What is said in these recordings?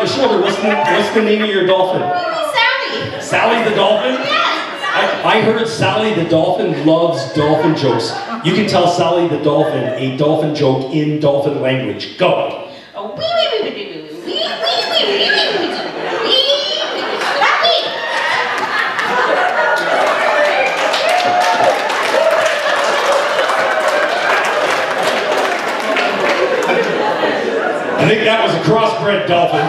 the shoulder. What's the name of your dolphin? Sally. Sally the dolphin? Yes. I heard Sally the dolphin loves dolphin jokes. You can tell Sally the dolphin a dolphin joke in dolphin language. Go. I think that was a crossbred dolphin.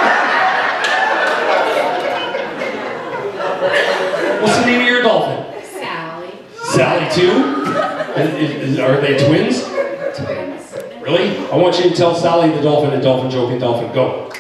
What's the name of your dolphin? Sally. Sally too? Are they twins? Twins. Really? I want you to tell Sally the dolphin a dolphin joke in dolphin. Go.